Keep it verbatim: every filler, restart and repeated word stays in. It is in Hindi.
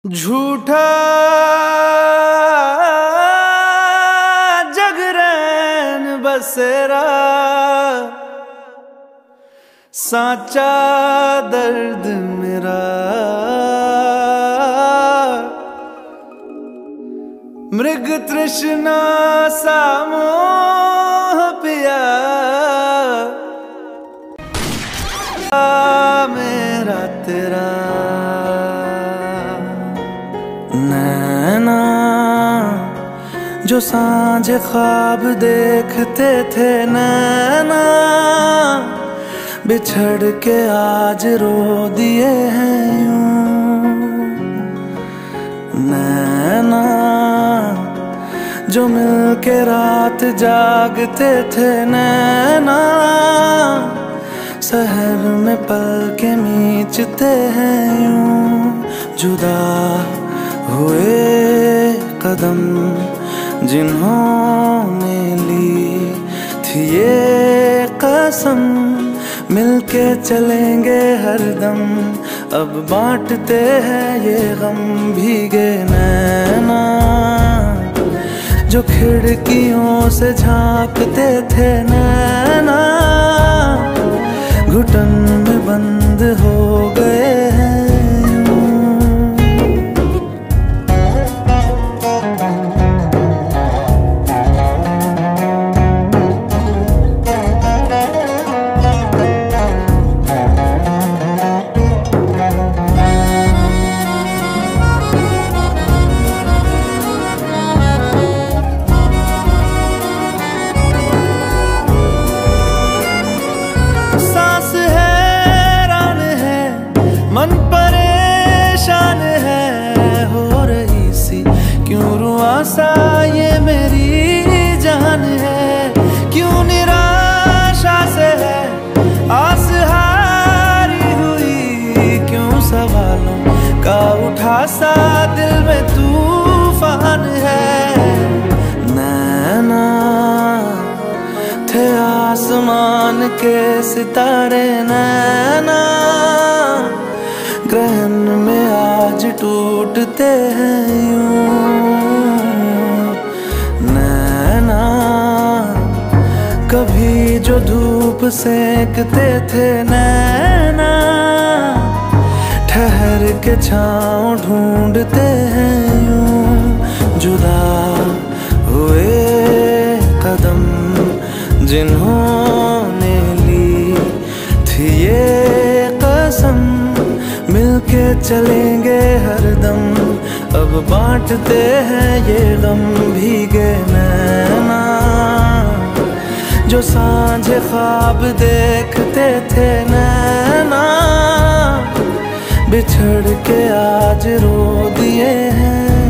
झूठा जगरैन बसेरा, साचा दर्द मेरा। मृग तृष्णा सा मोह पिया मेरा तेरा। नैना जो सांझ ख्वाब देखते थे, नैना बिछड़ के आज रो दिए हैं यूं। नैना जो मिल के रात जागते थे, नैना शहर में पल के मीचते हैं यूं। जुदा हुए कदम जिन्होंने ली थी ये कसम, मिलके चलेंगे हरदम। अब बांटते हैं ये गम। भीगे नैना जो खिड़कियों से झांकते थे, नैना घुटन में बंद हो गए हैं। मन परेशान है हो रही सी, क्यों रुआसा ये मेरी जान है। क्यों निराशा से है आस हारी हुई, क्यों सवालों का उठा सा दिल में तूफान है। नैना थे आसमान के सितारे, नैना ग्रहण में आज टूटते हैं यूं। नैना कभी जो धूप सेकते थे, नैना ठहर के छाँव ढूंढते हैं यूं। जुदा हुए कदम जिन्होंने ली थी ये कसम, मिलके चलेंगे हरदम। अब बांटते हैं ये गम। भीगे नैना जो सांझ ख्वाब देखते थे, नैना बिछड़ के आज रो दिए हैं।